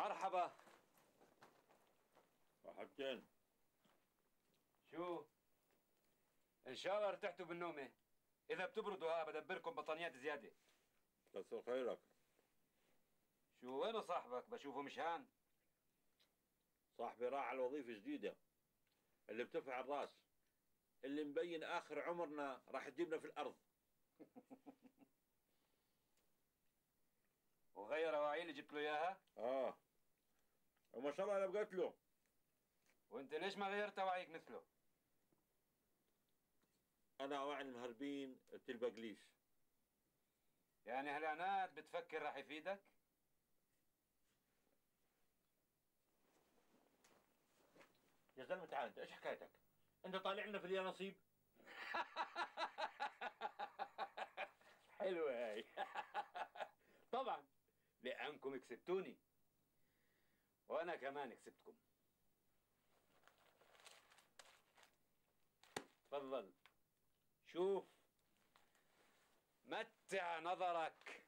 مرحبا. مرحبتين. شو؟ ان شاء الله ارتحتوا بالنومه. اذا بتبردوا بدبركم بطانيات زياده. كثر خيرك. شو وينه صاحبك؟ بشوفه مشان. صاحبي راح على وظيفة جديدة اللي بترفع الراس، اللي مبين آخر عمرنا راح تجيبنا في الأرض. وغير اواعي اللي جبت له اياها؟ وما شاء الله أنا بقيت له. وانت ليش ما غيرت اواعيك مثله؟ أنا أواعي المهربين البقليش. يعني هالعناد بتفكر راح يفيدك؟ يا زلمة تعال أنت، إيش حكايتك؟ أنت طالع لنا في اليانصيب؟ حلوة هاي. طبعا لأنكم كسبتوني وأنا كمان كسبتكم. تفضل شوف، متع نظرك.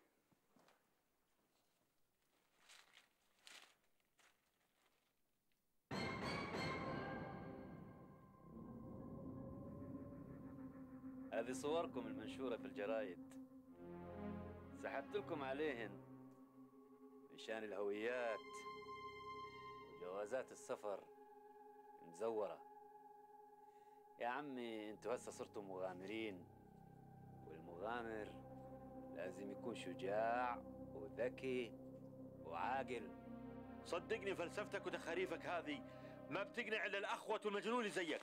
هذه صوركم المنشورة في الجرايد، سحبت لكم عليهن مشان الهويات وجوازات السفر مزورة. يا عمي انتوا هسه صرتوا مغامرين، والمغامر لازم يكون شجاع وذكي وعاقل. صدقني فلسفتك وتخاريفك هذه ما بتقنع إلا الأخوة والمجنون اللي زيك.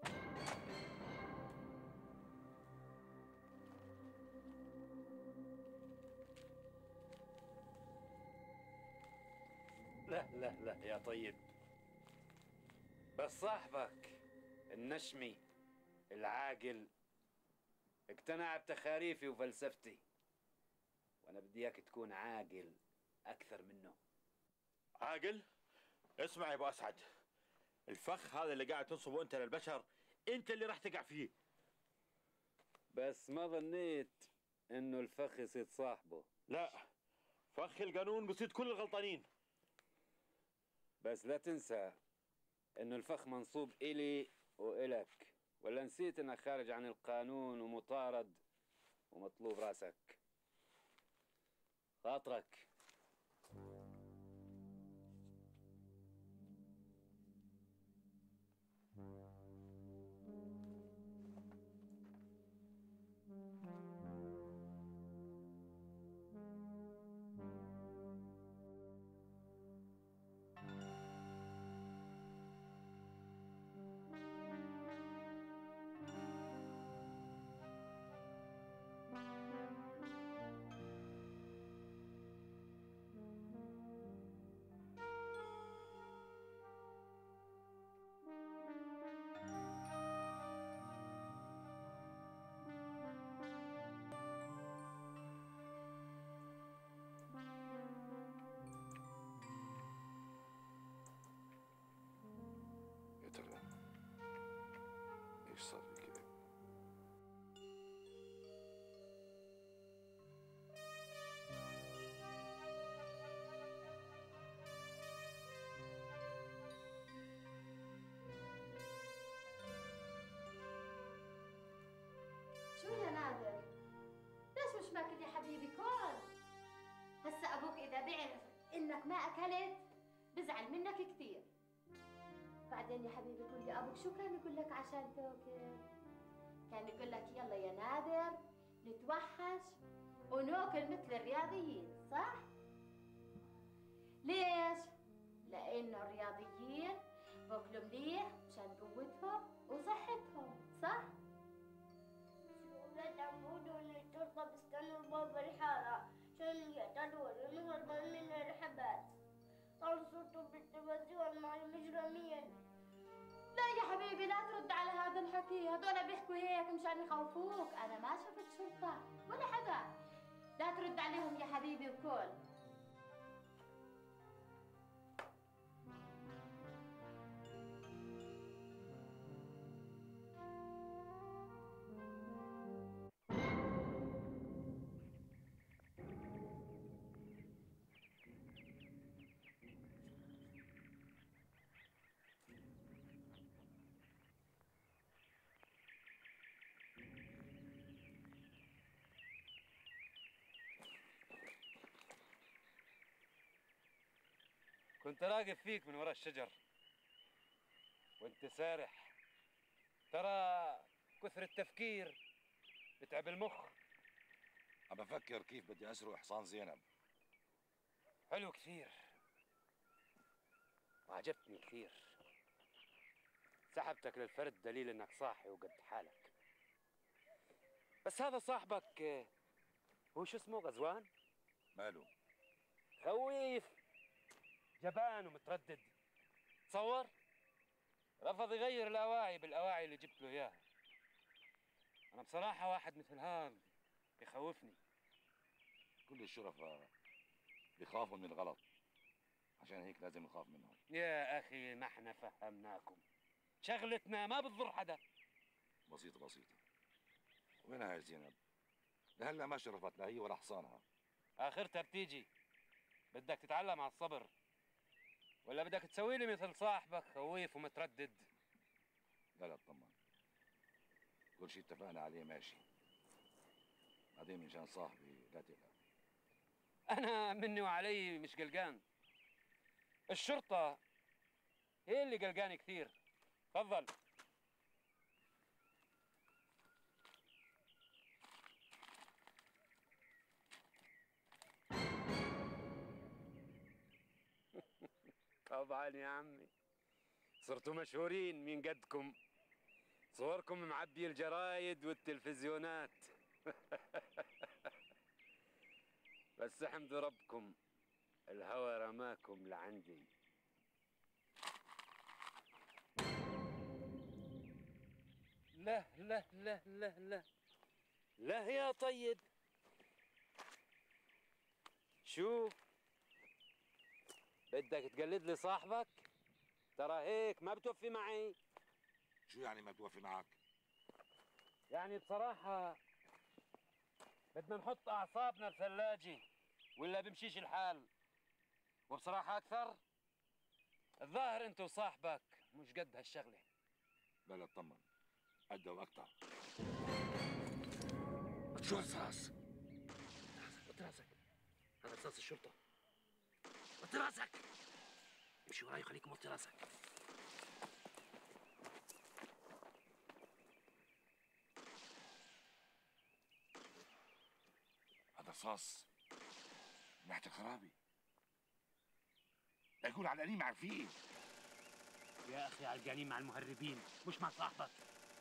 لا لا لا يا طيب، بس صاحبك النشمي العاقل اقتنع بتخاريفي وفلسفتي، وانا بدي اياك تكون عاقل اكثر منه. عاقل؟ اسمع يا ابو اسعد، الفخ هذا اللي قاعد تنصبه انت للبشر انت اللي راح تقع فيه. بس ما ظنيت انه الفخ يصيد صاحبه. لا، فخ القانون بصيد كل الغلطانين. بس لا تنسى انه الفخ منصوب الي والك، ولا نسيت انك خارج عن القانون ومطارد ومطلوب راسك. خاطرك. يا ترى ايش صار لي كده؟ شو يا نادر؟ ليش مش ماكل يا حبيبي؟ كل هسا ابوك اذا بيعرف انك ما اكلت بزعل منك كثير. بعدين يا حبيبي قول لي ابوك شو كان يقول لك عشان تاكل؟ كان يقول لك يلا يا نادر نتوحش وناكل مثل الرياضيين، صح؟ ليش؟ لانه الرياضيين باكلوا مليح مشان قوتهم وصحتهم، صح؟ ولاد عمود واللي ترضى بستنوا بابا الحارة عشان يعتدون ونهربان من الرحبات. صار صرتوا بالتلفزيون مع المجرمين. لا يا حبيبي لا ترد على هذا الحكي، هذول بيحكوا هيك مشان يخوفوك، أنا ما شفت شرطة ولا حدا. لا ترد عليهم يا حبيبي وكل. كنت راقب فيك من ورا الشجر وانت سارح. ترى كثر التفكير بتعب المخ. عم بفكر كيف بدي اسرق حصان زينب. حلو كثير وعجبتني كثير. سحبتك للفرد دليل انك صاحي وقد حالك. بس هذا صاحبك هو شو اسمه غزوان؟ ماله؟ خويف جبان ومتردد. تصور رفض يغير الاواعي بالاواعي اللي جبت له اياها. انا بصراحه واحد مثل هذا بخوفني. كل الشرفاء بيخافوا من الغلط، عشان هيك لازم نخاف منهم. يا اخي ما احنا فهمناكم، شغلتنا ما بتضر حدا. بسيطة بسيطة. وينها هاي زينب؟ لهلا ما شرفت لا هي ولا حصانها. اخرتها بتيجي. بدك تتعلم على الصبر ولا بدك تسوي لي مثل صاحبك خويف ومتردد؟ لا لا اطمن، كل شيء اتفقنا عليه ماشي. بعدين مشان صاحبي لا تقلق. انا مني وعلي مش قلقان، الشرطه هي اللي قلقانه كثير. تفضل. طبعا يا عمي صرتوا مشهورين من قدكم، صوركم معبي الجرايد والتلفزيونات. بس احمدوا ربكم الهوى رماكم لعندي. لا لا لا لا لا لا يا طيب. شو بدك تقلد لي صاحبك؟ ترى هيك ما بتوفي معي. شو يعني ما بتوفي معك؟ يعني بصراحة بدنا نحط أعصابنا بثلاجة ولا بمشيش الحال. وبصراحة أكثر الظاهر أنت وصاحبك مش قد هالشغلة. لا لا اطمن، قدها واكثر. شو رصاص؟ وطي راسك، هذا رصاص الشرطة. وطي راسك، امشي وراي خليك موطي راسك. هذا رصاص من ناحية الخرابي. لا يكون على القليل عارفين. يا أخي علقانين مع المهربين مش مع صاحبك.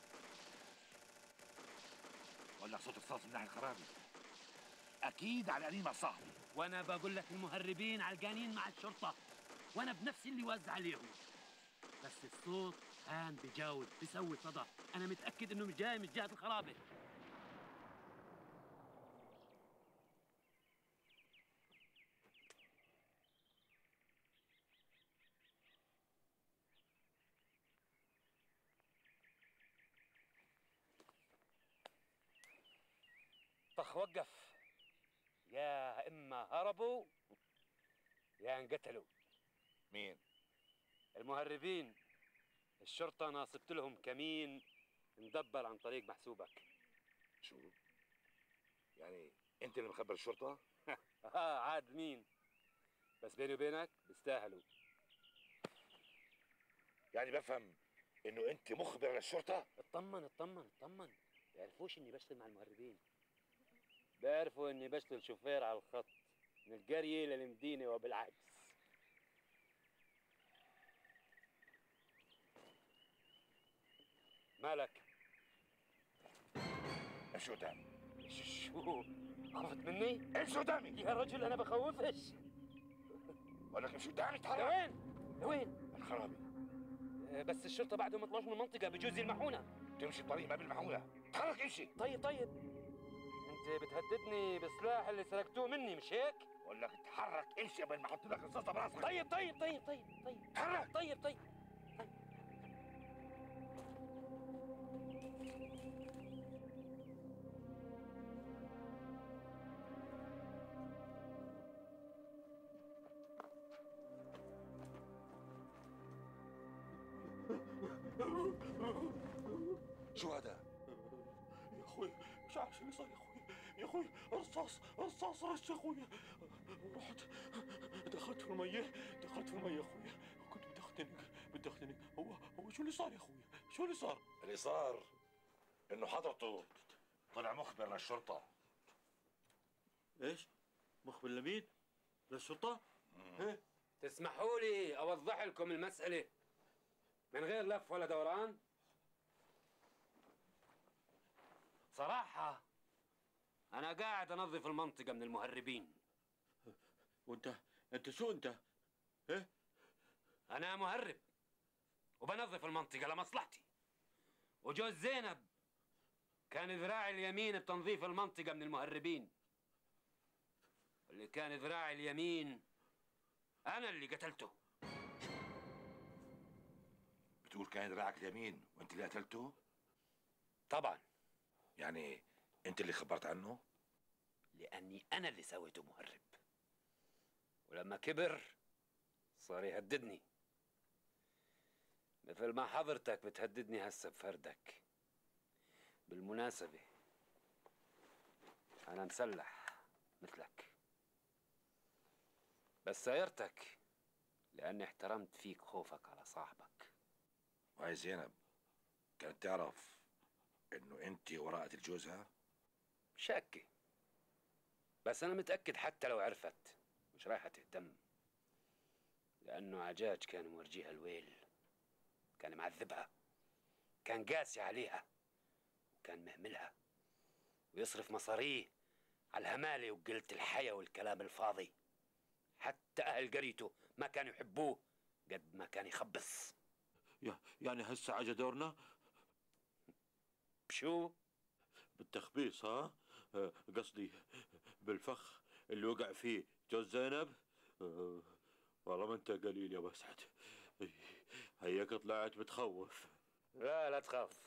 ولا صوت رصاص من ناحية الخرابي. أكيد على القليل مع صاحبي. وأنا بقول لك المهربين علقانين مع الشرطة، وأنا بنفسي اللي وزع عليهم. بس الصوت هان بجاوب بسوي صدى. أنا متأكد إنه مش جاي من جهة الخرابة. طخ وقف. يا إما هربوا يا انقتلوا. مين؟ المهربين. الشرطة ناصبت لهم كمين مدبر عن طريق محسوبك. شو؟ يعني أنت اللي مخبر الشرطة؟ عاد مين؟ بس بيني وبينك بيستاهلوا. يعني بفهم إنه أنت مخبر للشرطة؟ اطمن اطمن اطمن. بيعرفوش إني بشتغل مع المهربين. بيعرفوا إني بشتغل شوفير على الخط من القرية للمدينة وبالعكس. مالك؟ امشي قدامي. شو؟ خفت مني؟ امشي قدامي. يا رجل أنا بخوفش. بقول لك امشي قدامي. اتحرك. لوين؟ لوين؟ الخرابي. بس الشرطة بعد ما طلعوش من المنطقة بجوز يلمحونا. تمشي الطريق ما بالمحمولة. اتحرك امشي. طيب طيب. أنت بتهددني بالسلاح اللي سرقتوه مني مش هيك؟ بقول لك اتحرك امشي قبل ما احط لك رصاصة براسك. طيب طيب طيب طيب طيب. اتحرك. طيب طيب. شو هذا؟ يا اخوي مش عارف شو اللي صار يا اخوي. يا اخوي رصاص رش يا اخوي. رحت دخلت في الميه يا اخوي، كنت بدي اختنق. هو شو اللي صار يا اخوي؟ شو اللي صار؟ اللي صار انه حضرته طلع مخبر للشرطه. ايش؟ مخبر لمين؟ للشرطه؟ ايه؟ تسمحوا لي اوضح لكم المسألة من غير لف ولا دوران؟ صراحة أنا قاعد أنظف المنطقة من المهربين. انت شو انت؟ ايه؟ أنا مهرب وبنظف المنطقة لمصلحتي، وجوز زينب كان ذراعي اليمين بتنظيف المنطقة من المهربين، واللي كان ذراعي اليمين أنا اللي قتلته. بتقول كان دراعك اليمين وانت اللي قتلته؟ طبعا. يعني انت اللي خبرت عنه؟ لأني أنا اللي سويته مهرب، ولما كبر صار يهددني مثل ما حضرتك بتهددني هسه بفردك. بالمناسبة أنا مسلح مثلك، بس سايرتك لأني احترمت فيك خوفك على صاحبك. وهي زينب كانت تعرف انه انت وراء قتل جوزها؟ شاكة، بس أنا متأكد حتى لو عرفت مش رايحة تهتم، لأنه عجاج كان مورجيها الويل، كان معذبها، كان قاسي عليها، وكان مهملها ويصرف مصاريه على الهمالة وقلة الحياة والكلام الفاضي. حتى أهل قريته ما كانوا يحبوه قد ما كان يخبص. يعني هسه عجا دورنا؟ بشو؟ بالتخبيص ها؟ قصدي بالفخ اللي وقع فيه جوز زينب. والله ما انت قليل يا مسعد، هيك طلعت بتخوف. لا تخاف.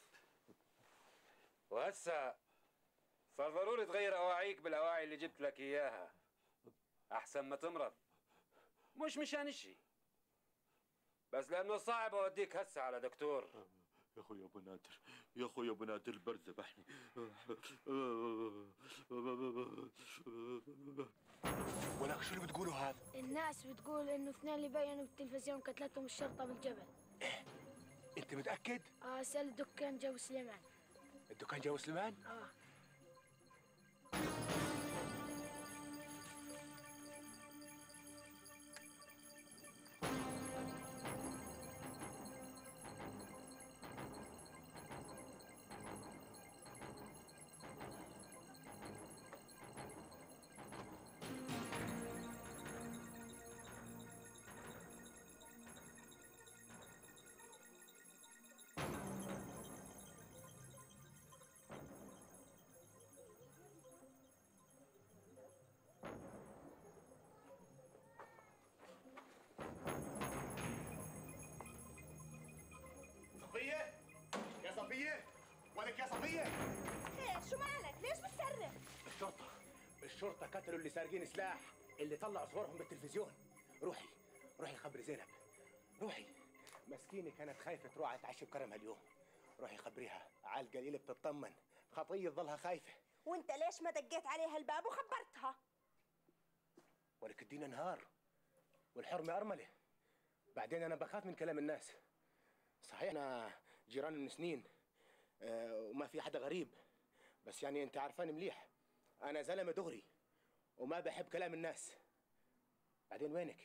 وهسه صار ضروري تغير أواعيك بالأواعي اللي جبت لك إياها أحسن ما تمرض. مش مشان إشي، بس لأنه صعب أوديك هسه على دكتور. يا اخوي ابو نادر، يا اخوي ابو نادر البرد ذبحني. ولك شو اللي بتقولوا هذا؟ الناس بتقول انه اثنين اللي بينوا بالتلفزيون قتلتهم الشرطة بالجبل. انت متأكد؟ سأل الدكان جو سليمان. الدكان جو سليمان؟ صفية؟ يا صفية؟ ولك يا صفية؟ خير شو مالك؟ ليش بتصرخ؟ الشرطة قتلوا اللي سارقين سلاح، اللي طلعوا صورهم بالتلفزيون. روحي خبري زينب، روحي. مسكينة كانت خايفة تروح على تعشي بكرمها اليوم. روحي خبريها، على القليل بتطمن، خطية تظلها خايفة. وانت ليش ما دقيت عليها الباب وخبرتها؟ ولك الدين نهار والحرمة أرملة. بعدين أنا بخاف من كلام الناس. صحيح أنا جيران من سنين وما في حدا غريب، بس يعني أنت عارفاني مليح، أنا زلمة دغري وما بحب كلام الناس. بعدين وينك؟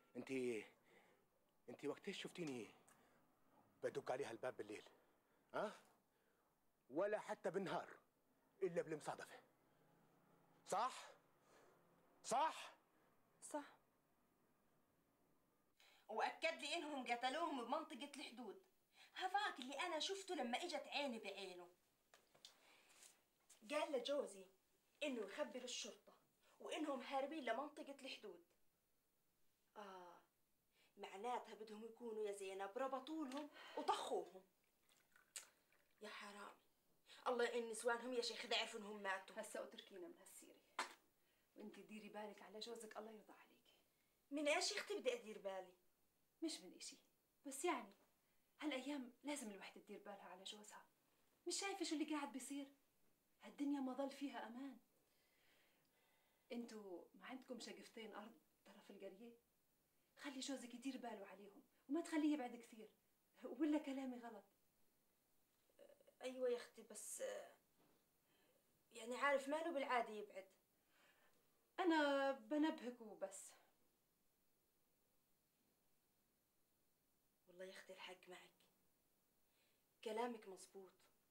أنت وقتاش شفتيني بدق عليها الباب بالليل؟ ولا حتى بالنهار إلا بالمصادفة. صح؟ صح. وأكد لي إنهم قتلوهم بمنطقة الحدود، هذاك اللي أنا شفته لما إجت عيني بعينه. قال لجوزي إنه يخبر الشرطة وإنهم هاربين لمنطقة الحدود. معناتها بدهم يكونوا يا زينب ربطولهم وطخوهم. يا حرام، الله إن نسوانهم يا شيخ إذا عرفوا إنهم ماتوا. هسا اتركينا من هالسيرة، وانت ديري بالك على جوزك الله يرضى عليكي. من ايش يا اختي بدي ادير بالي؟ مش من اشي، بس يعني هالايام لازم الوحدة تدير بالها على جوزها. مش شايفة شو اللي قاعد بيصير؟ هالدنيا ما ضل فيها امان. انتوا ما عندكم شقفتين ارض طرف القريه؟ خلي جوزك يدير باله عليهم وما تخليه يبعد كثير، ولا كلامي غلط؟ ايوه يا اختي، بس يعني عارف ماله بالعاده يبعد. انا بنبهك وبس. والله يا اختي الحق معك، كلامك مزبوط.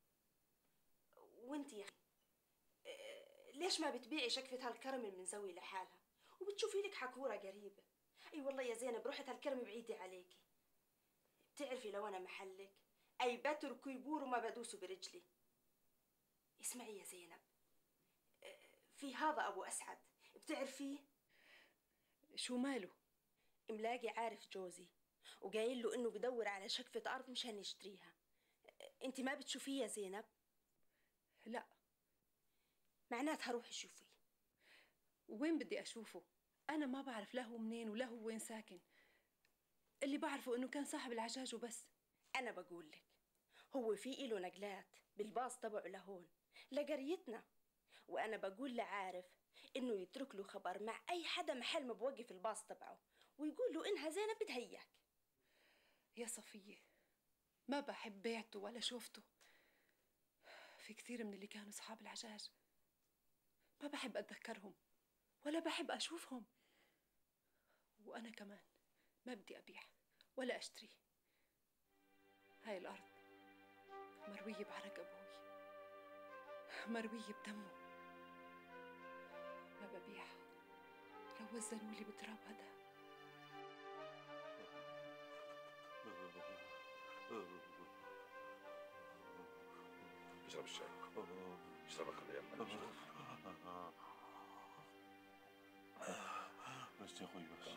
وانتي يا اختي ليش ما بتبيعي شقفة هالكرم المنزوي لحالها وبتشوفي لك حكورة قريبة؟ اي والله يا زينب روحة هالكرم بعيدة عليكي. بتعرفي لو انا محلك اي بتركوا يبور وما بدوسوا برجلي. اسمعي يا زينب، في هذا ابو اسعد بتعرفيه؟ شو ماله؟ ملاقي عارف جوزي وقايل له انه بدور على شقفة ارض مشان يشتريها. انت ما بتشوفيه يا زينب؟ لا. معناتها روحي شوفيه. وين بدي اشوفه؟ انا ما بعرف لا هو منين ولا هو وين ساكن. اللي بعرفه انه كان صاحب العجاج وبس. انا بقول لك هو في إله نقلات بالباص تبعه لهون لقريتنا، وانا بقول لعارف انه يترك له خبر مع اي حدا محل ما بوقف الباص تبعه ويقول له انها زينب بتهياك. يا صفية ما بحب بيعته ولا شوفته. في كثير من اللي كانوا اصحاب العجاج ما بحب اتذكرهم ولا بحب اشوفهم. وانا كمان ما بدي ابيع ولا اشتري. هاي الارض مروية بعرق ابوي، مروية بدمه. ما ببيعها لو وزنوا لي بتراب هذا. اشرب الشاي، اشربك كل يوم. بس يا اخوي بس.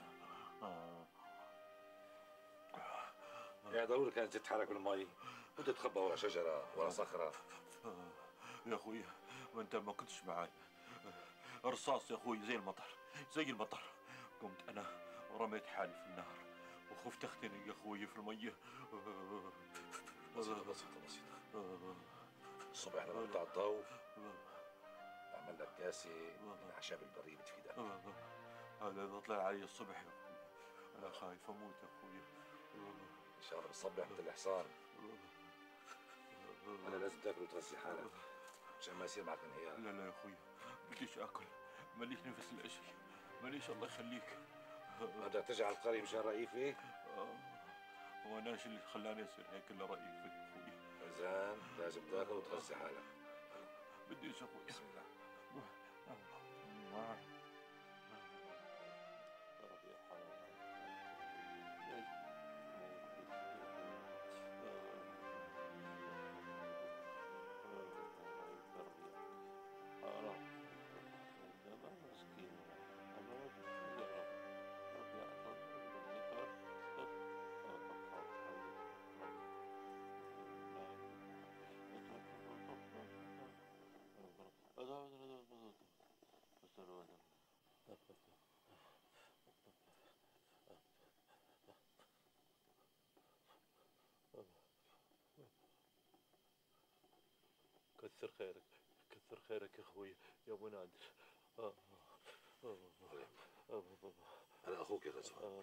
يا ضروري كانت تتحرك بالمي وتتخبى ورا شجره ورا صخره. يا اخوي ما انت ما كنتش معي. رصاص يا اخوي زي المطر زي المطر. قمت انا ورميت حالي في النهر وخفت اختنق يا اخوي في الميه. بسيطه بسيطه بسيطه. الصبح لما بيطلع الضوء بعمل لك كاسه من اعشاب البريه بتفيدك. هذا اذا طلع علي الصبح يا اخوي انا خايف اموت يا اخوي. ان شاء الله بتصبح مثل الحصان. انا لازم تاكل وتغذي حالك عشان ما يصير معك انهيار. لا لا يا اخوي بديش اكل، ماليش نفس الاشي، ماليش. الله يخليك. ما بدك ترجع على القرية مشان رئيفي؟ هو انا ايش اللي خلاني اصير هيك الا رئيفك يا اخوي؟ زين لازم تاكل وتغذي حالك. بديش اخوي. بسم الله. كثر خيرك كثر خيرك يا اخوي يا ابو نادر. انا اخوك يا غزوان.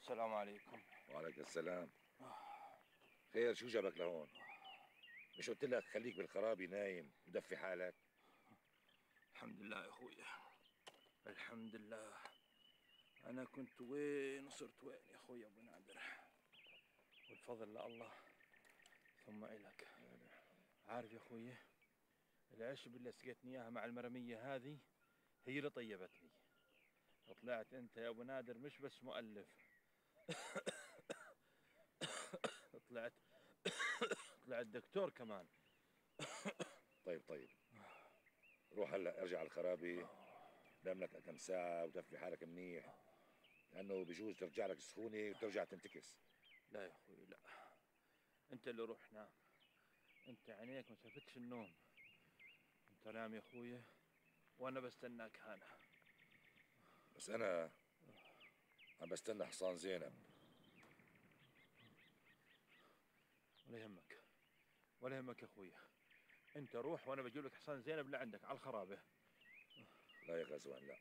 السلام عليكم. وعليك السلام. خير، شو جابك لهون؟ مش قلت لك خليك بالخرابي نايم ودفي حالك؟ الحمد لله يا اخويا، الحمد لله. انا كنت وين وصرت وين يا اخويا ابو نادر، والفضل لله ثم إلك. عارف يا اخويا، العشب اللي سقيتني اياها مع المرميه هذه هي اللي طيبتني. طلعت انت يا ابو نادر مش بس مؤلف طلعت دكتور كمان. طيب روح هلا ارجع على الخرابي، نام لك كم ساعة ودفي حالك منيح، لأنه بجوز ترجع لك السخونة وترجع تنتكس. لا يا اخوي لا، انت اللي روح نام، انت عينيك ما شافتش النوم. انت نام يا اخويا وانا بستناك هنا. بس أنا عم بستنى حصان زينب. ولا يهمك يا اخويا، انت روح وانا بجيب لك حصان زينب لعندك على الخرابه. لا يا غزوان لا،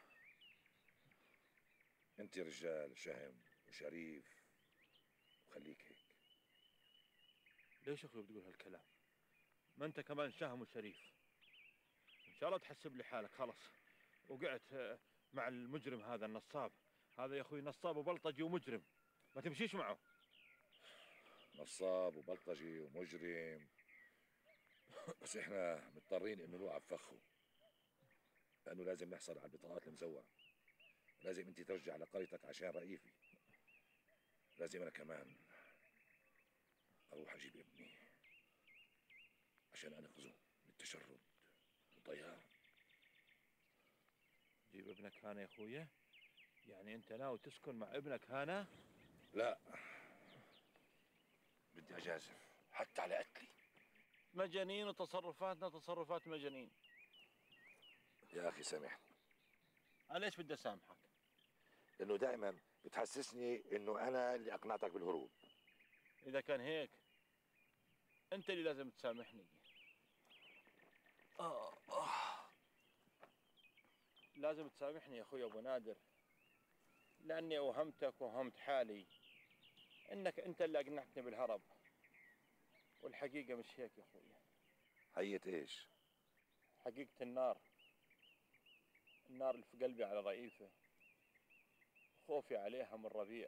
انت رجال شهم وشريف وخليك هيك. ليش يا اخوي بتقول هالكلام؟ ما انت كمان شهم وشريف. ان شاء الله تحسب لي حالك خلص وقعت مع المجرم هذا النصاب. هذا يا اخوي نصاب وبلطجي ومجرم، ما تمشيش معه. نصاب وبلطجي ومجرم، بس احنا مضطرين انه نوقع بفخه، لانه لازم نحصل على البطاقات المزورة. لازم انت ترجع لقريتك عشان رئيفي. لازم انا كمان اروح اجيب ابني عشان انقذه من التشرد والضياع. جيب ابنك هنا يا اخويا؟ يعني انت ناوي تسكن مع ابنك هنا؟ لا، بدي اجازف حتى على قتلي. مجانين وتصرفاتنا تصرفات مجانين. يا اخي سامحني. انا ليش بدي اسامحك؟ لانه دائما بتحسسني انه انا اللي اقنعتك بالهروب. اذا كان هيك انت اللي لازم تسامحني. لازم تسامحني يا اخوي ابو نادر، لاني اوهمتك ووهمت حالي انك انت اللي اقنعتني بالهرب، والحقيقه مش هيك يا اخوي. حقيقة ايش؟ حقيقه النار اللي في قلبي على رئيفه، خوفي عليها من ربيع.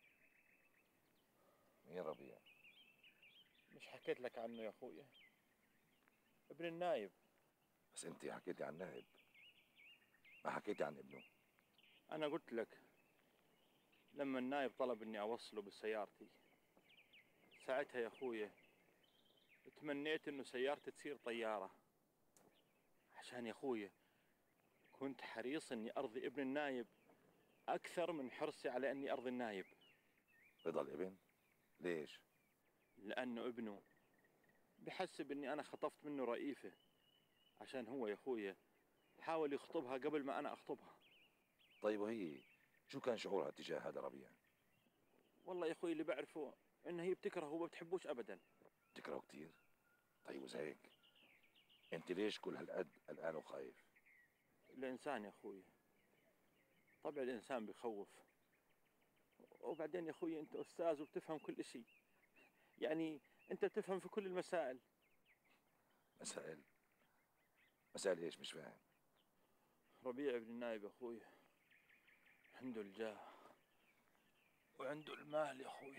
مين ربيع؟ مش حكيت لك عنه يا اخويا؟ ابن النايب. بس انت حكيتي عن نائب، ما حكيتي عن ابنه. انا قلت لك لما النايب طلب اني اوصله بسيارتي، ساعتها يا اخويا تمنيت انه سيارتي تصير طيارة، عشان يا اخويا كنت حريص اني ارضي ابن النايب اكثر من حرصي على اني ارضي النايب. رضا الابن؟ ليش؟ لانه ابنه بحسب اني انا خطفت منه رئيفة، عشان هو يا اخويا حاول يخطبها قبل ما انا اخطبها. طيب وهي شو كان شعورها تجاه هذا ربيع؟ والله يا اخوي اللي بعرفه ان هي بتكرهه وما بتحبوش ابدا. بتكرهه كثير؟ طيب وإذا هيك انت ليش كل هالقد قلقان وخايف؟ الانسان يا اخوي طبع الانسان بخوف. وبعدين يا اخوي انت استاذ وبتفهم كل شيء، يعني انت بتفهم في كل المسائل. مسائل؟ مسائل ايش؟ مش فاهم. ربيع بن النايب يا اخوي عنده الجاه وعنده المال يا اخوي.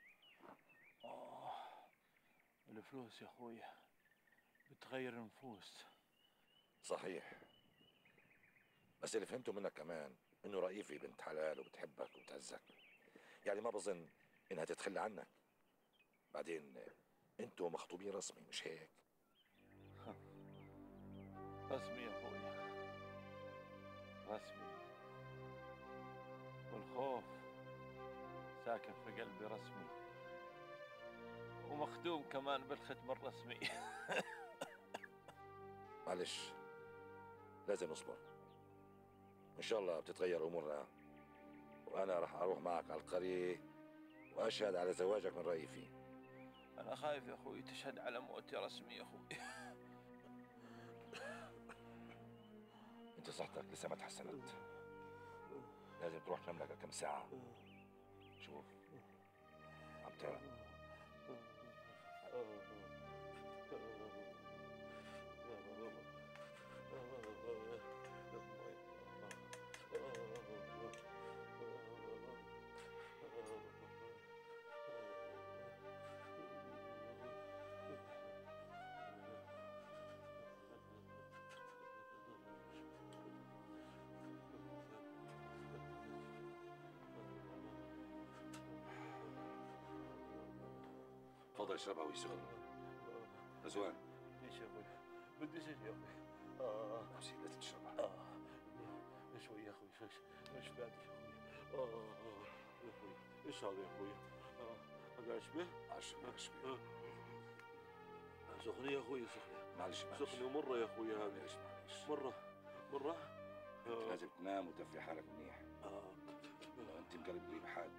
الفلوس يا اخوي بتغير النفوس. صحيح، بس اللي فهمته منك كمان انه رئيفي بنت حلال وبتحبك وبتعزك، يعني ما بظن انها تتخلى عنك. بعدين انتوا مخطوبين رسمي مش هيك؟ رسمي يا اخوي رسمي، والخوف ساكن في قلبي رسمي، ومختوم كمان بالختم الرسمي. معلش لازم نصبر، ان شاء الله بتتغير امورنا، وانا راح اروح معك على القرية واشهد على زواجك من رئيفي. انا خايف يا اخوي تشهد على موتي رسمي يا اخوي. انت صحتك لسه ما تحسنت، لازم تروح تنام لك كم ساعة انت. تفضل اشربها وهي سخنة. رزوان. ليش يا اخوي؟ بدي شيء يا اخوي. نفسي لازم تشربها. شوي يا اخوي، مش قادر يا اخوي. يا اخوي، ايش هذا يا اخوي؟ هذا عشبه؟ عشبه. سخنة يا اخوي، سخنة. معلش سخنة ومرة يا اخوي هذه. معلش. مرة. انت لازم تنام وتدفي حالك منيح. انت مقلب قريب حاد.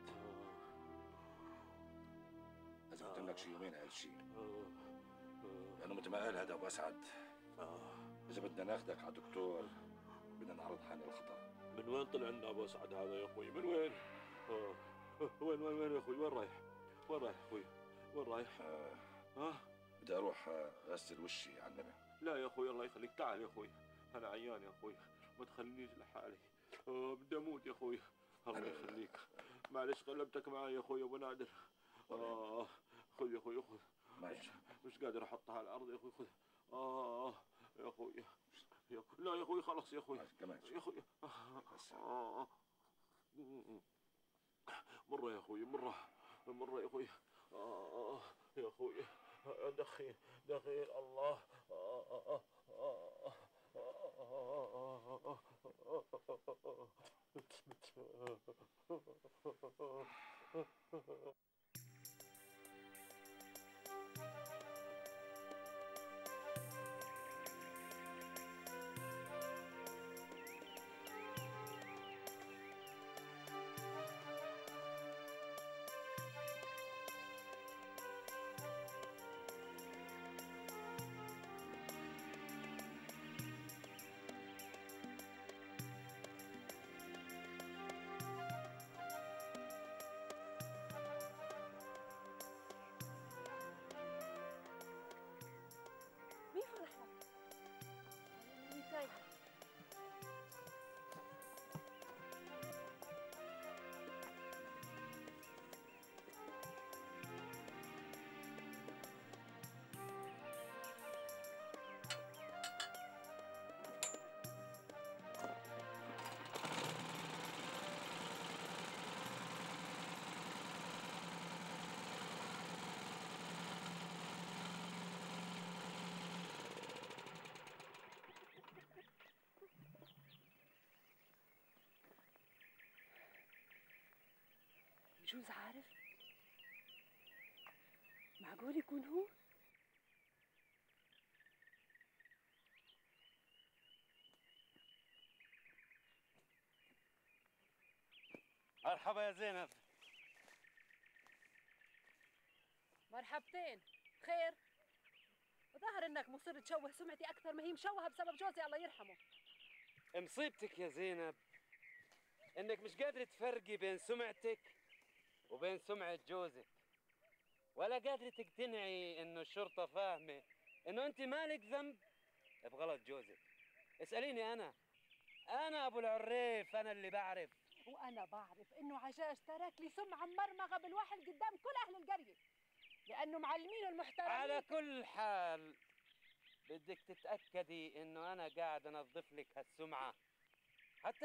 لازم تنام لك شي يومين اقل شي. لانه مثل ما قال هذا ابو اسعد، اذا بدنا ناخذك على دكتور بدنا نعرض حالنا للخطر. من وين طلع لنا ابو اسعد هذا يا اخوي؟ من وين؟ وين يا اخوي؟ وين رايح يا اخوي؟ وين رايح؟ بدي اروح اغسل وشي على النبي. لا يا اخوي الله يخليك، تعال يا اخوي، انا عيان يا اخوي، ما تخلينيش لحالي. بدي اموت يا اخوي، الله يخليك. معلش غلبتك معي يا اخوي ابو نادر. خذ يا اخوي، خذ. مش قادر احطها على الارض يا اخوي، خذ. يا اخوي لا يا اخوي خلاص يا اخوي. كمان يا اخوي. مرة يا اخوي، مرة يا اخوي. يا اخوي دخيل الله. يجوز عارف؟ معقول يكون هو؟ مرحبا يا زينب. مرحبتين، خير؟ ظهر انك مصر تشوه سمعتي اكثر ما هي مشوهه بسبب جوزي الله يرحمه. مصيبتك يا زينب انك مش قادرة تفرقي بين سمعتك وبين سمعة جوزك، ولا قادرة تقتنعي انه الشرطة فاهمة انه انت مالك ذنب بغلط جوزك. اسأليني انا ابو العريف، انا اللي بعرف. وانا بعرف انه عجاج ترك لي سمعه مرمغه بالواحد قدام كل اهل القريه، لانه معلمين المحترمين. على كل حال بدك تتاكدي انه انا قاعد انظف لك هالسمعه. حتى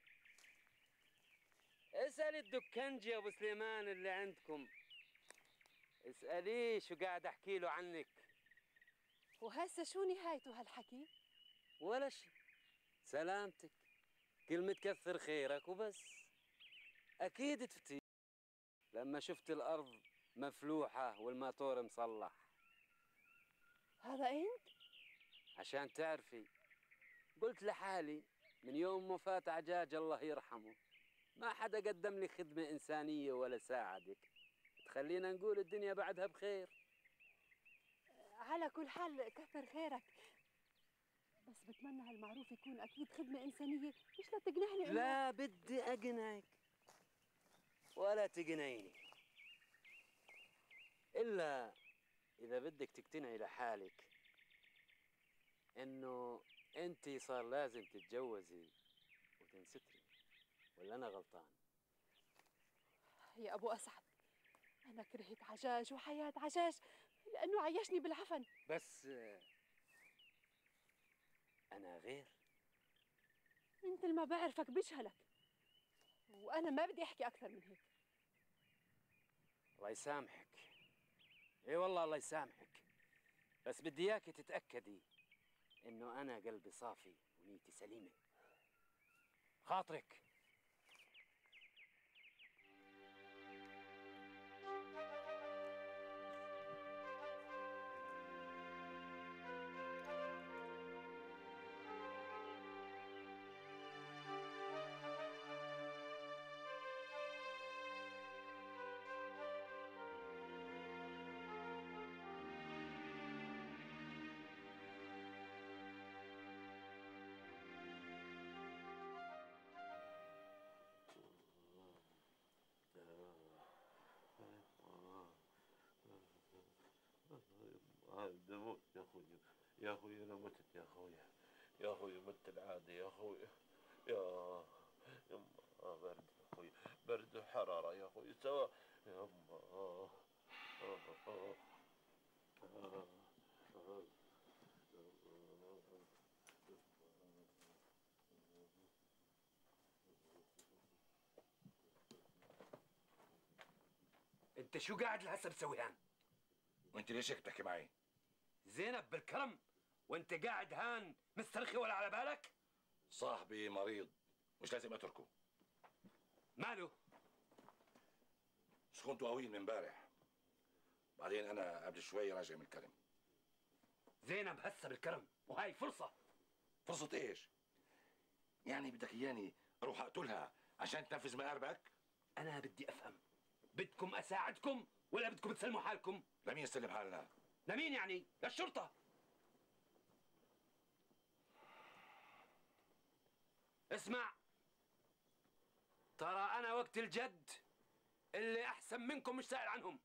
اسالي الدكنجي ابو سليمان اللي عندكم، اساليه شو قاعد احكي له عنك. وهسه شو نهايته هالحكي؟ ولا شيء، سلامتك، كلمة كثر خيرك وبس. أكيد تفتي لما شفت الأرض مفلوحة والماتور مصلح. هذا أنت؟ عشان تعرفي، قلت لحالي من يوم وفاة عجاج الله يرحمه ما حدا قدم لي خدمة إنسانية ولا ساعدك، تخلينا نقول الدنيا بعدها بخير. على كل حال كثر خيرك، بس بتمنى هالمعروف يكون أكيد خدمة إنسانية، مش لا تقنعني. لا بدي أقنعك ولا تقنعيني. إلا إذا بدك تقتنعي لحالك إنه أنت صار لازم تتجوزي وتنستري، ولا أنا غلطان؟ يا أبو أسعد، أنا كرهت عجاج وحياة عجاج لأنه عيشني بالعفن. بس أنا غير. أنت اللي ما بعرفك بجهلك، وأنا ما بدي أحكي أكثر من هيك. الله يسامحك. اي والله الله يسامحك، بس بدي اياكي تتاكدي انه انا قلبي صافي ونيتي سليمه. خاطرك. بدي اموت يا اخوي، يا اخوي انا متت يا اخوي، يا اخوي مت العادة يا اخوي، يما برد يا اخوي، برد وحرارة يا اخوي سوا، يما انت شو قاعد لهسه بتسوي هان؟ وانت ليش هيك بتحكي معي؟ زينب بالكرم وانت قاعد هان مسترخي ولا على بالك؟ صاحبي مريض، مش لازم اتركه. ماله؟ سخنتوا قوي من امبارح، بعدين انا قبل شوي راجع من الكرم. زينب هسه بالكرم وهاي فرصة. فرصة ايش؟ يعني بدك اياني اروح اقتلها عشان تنفذ مآربك؟ انا بدي افهم، بدكم اساعدكم ولا بدكم تسلموا حالكم؟ لمين نسلم حالنا؟ لمين يعني؟ للشرطة. اسمع، ترى انا وقت الجد اللي احسن منكم مش سائل عنهم.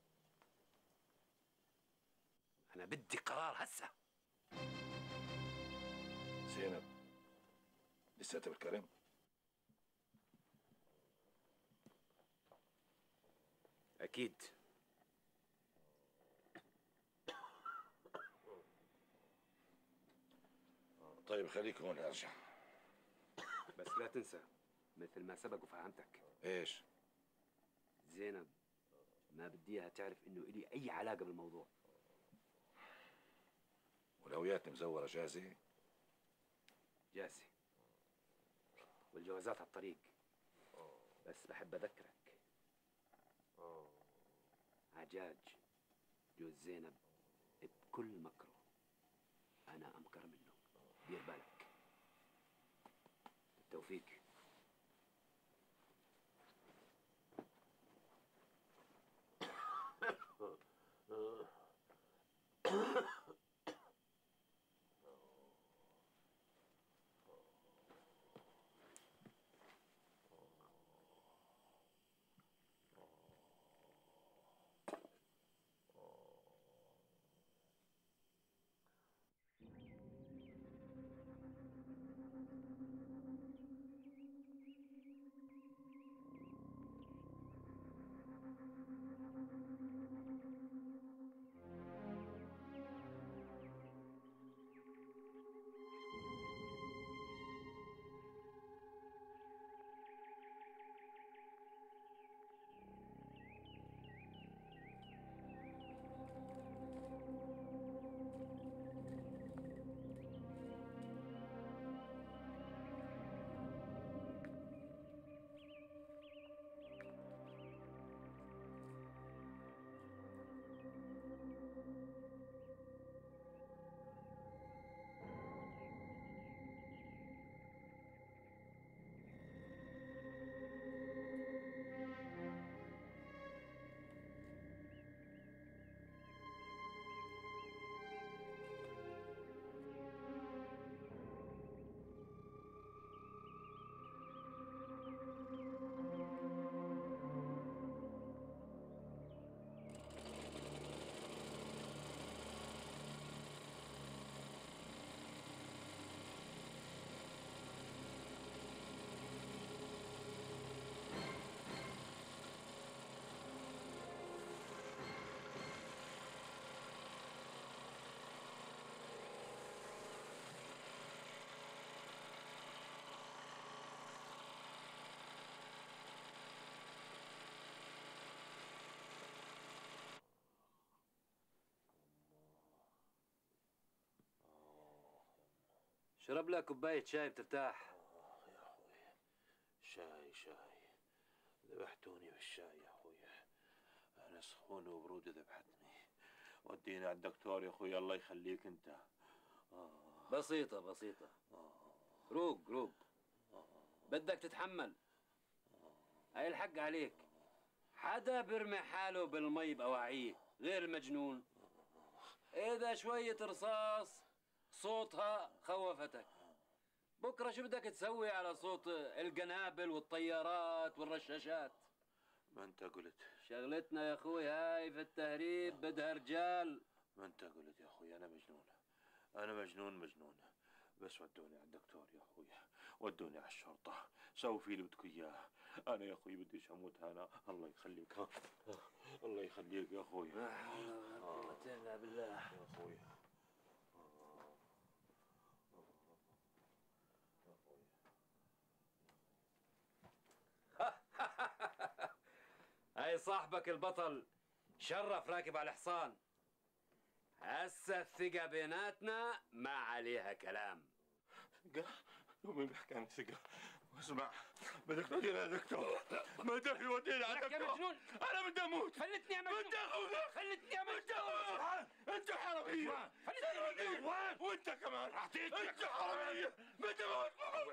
انا بدي قرار هسه. زينب لساتها بالكرم؟ اكيد. طيب خليك هون ارجع. بس لا تنسى مثل ما سبق وفهمتك. ايش؟ زينب ما بدي اياها تعرف انه الي اي علاقة بالموضوع. ولوياتني مزورة جاهزة؟ جاهزة، والجوازات على الطريق. بس بحب اذكرك، عجاج جوز زينب بكل مكره انا امكر منه، دير بالك. بالتوفيق. شرب لك كوباية شاي بترتاح. يا أخوي شاي ذبحتوني بالشاي يا أخوي. أنا سخون وبرودة ذبحتني. وديني على الدكتور يا أخوي الله يخليك أنت. بسيطة روق بدك تتحمل. هاي الحق عليك. حدا برمي حاله بالمي بأواعيه غير المجنون. إذا شوية رصاص صوتها خوفتك، بكرة شو بدك تسوي على صوت القنابل والطيارات والرشاشات؟ ما أنت قلت شغلتنا يا أخوي هاي في التهريب بدها رجال. ما أنت قلت يا أخوي أنا مجنون. بس ودوني على الدكتور يا أخوي، ودوني على الشرطة، سووا في اللي بدكم إياه. أنا يا أخوي بديش أموت أنا. الله يخليك الله يخليك يا أخوي. لا حول ولا قوة إلا بالله يا أخوي. هاي صاحبك البطل شرف راكب على الحصان. هسه الثقة بيناتنا ما عليها كلام. ثقة؟ مين بيحكي عن ثقة؟ اسمع بدك توديني على الدكتور. بدك توديني على الدكتور. يا مجنون أنا بدي أموت. خلتني يا مجنون. خلتني يا مجنون. أنت حرامية. خلتني وأنت كمان. أنت حرامية. بدي أموت.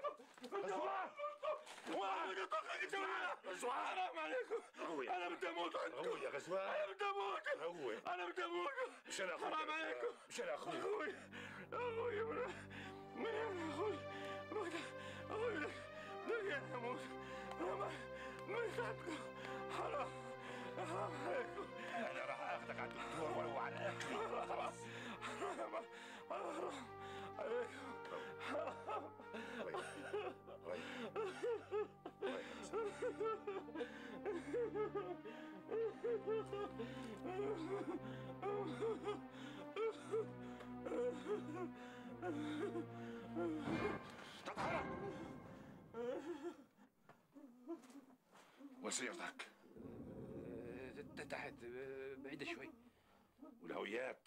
بدي أطخك جوية. حرام عليكم. أنا بدي أموت عندكم. يا غزوان. أنا بدي أموت. أنا بدي أموت. حرام عليكم. مشان أخوي. أخوي من أخوي. أخوي بدك أموت. مش عندكم. حرام عليكم. أنا راح آخذك على الدكتور ولو على أخي. خلاص. حرام عليكم. حرام. وسيرتك تحت بعيدة شوي. والهويات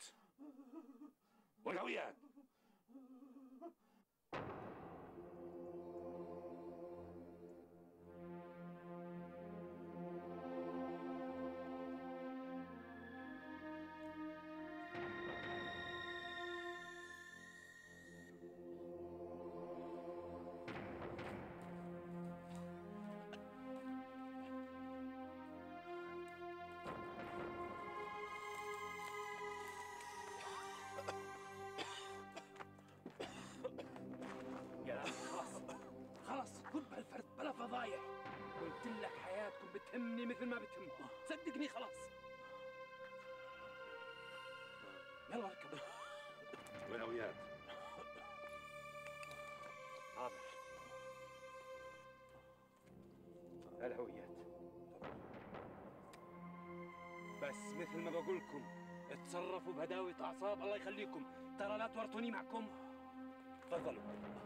خلص كل بهالفرد بلا فضايح. قلت لك حياتكم بتهمني مثل ما بتهمكم، صدقني خلاص. يلا اركب. والهويات. حاضر. الهويات بس مثل ما بقول لكم اتصرفوا بهداوة اعصاب. الله يخليكم ترى لا تورطوني معكم. تفضلوا.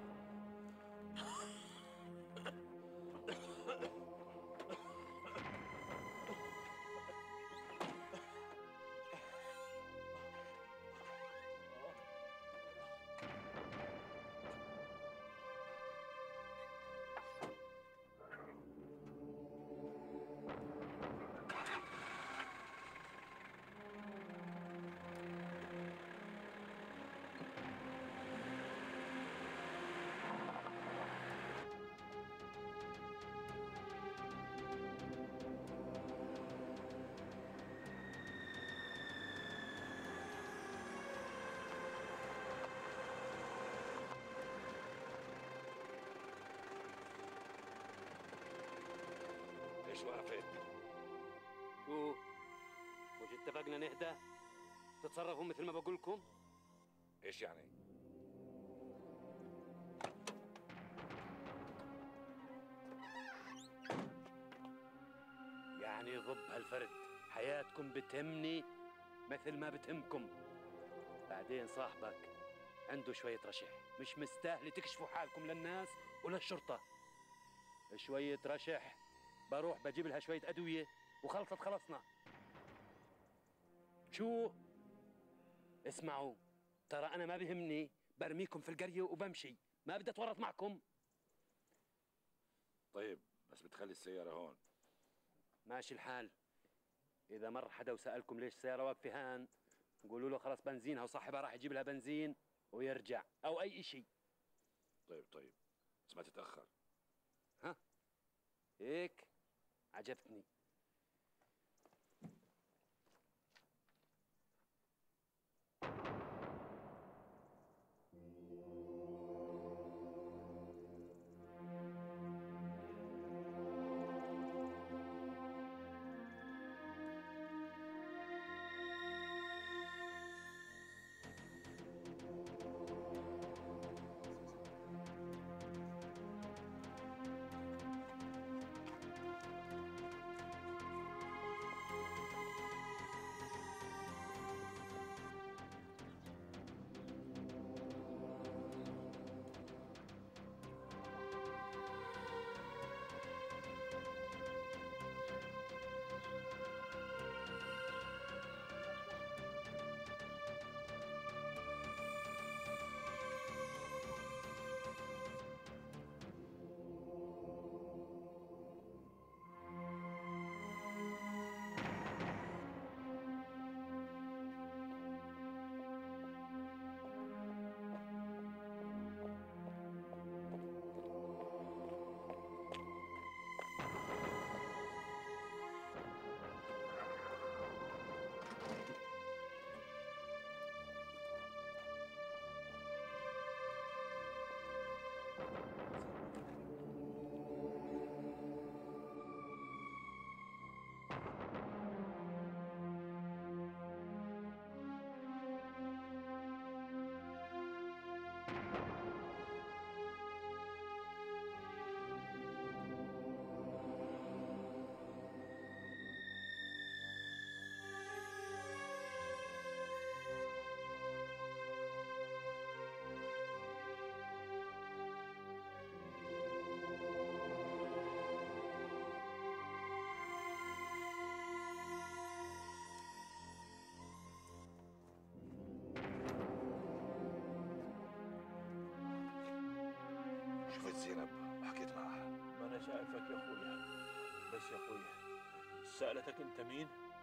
ليش وقفت؟ شو مش اتفقنا نهدى تتصرفوا مثل ما بقول لكم؟ ايش يعني؟ يعني ضب هالفرد حياتكم بتهمني مثل ما بتهمكم. بعدين صاحبك عنده شوية رشح، مش مستاهل تكشفوا حالكم للناس وللشرطة. شوية رشح بروح بجيب لها شوية أدوية وخلصت خلصنا. شو؟ اسمعوا ترى أنا ما بهمني برميكم في القرية وبمشي، ما بدي اتورط معكم. طيب بس بتخلي السيارة هون. ماشي الحال. إذا مر حدا وسألكم ليش السيارة واقفة هان، قولوا له خلاص بنزينها وصاحبها راح يجيب لها بنزين ويرجع، أو أي إشي. طيب بس ما تتأخر. ها هيك عجبتني. شفت زينب وحكيت معها. ما انا شايفك يا اخويا، بس يا اخويا سألتك انت مين؟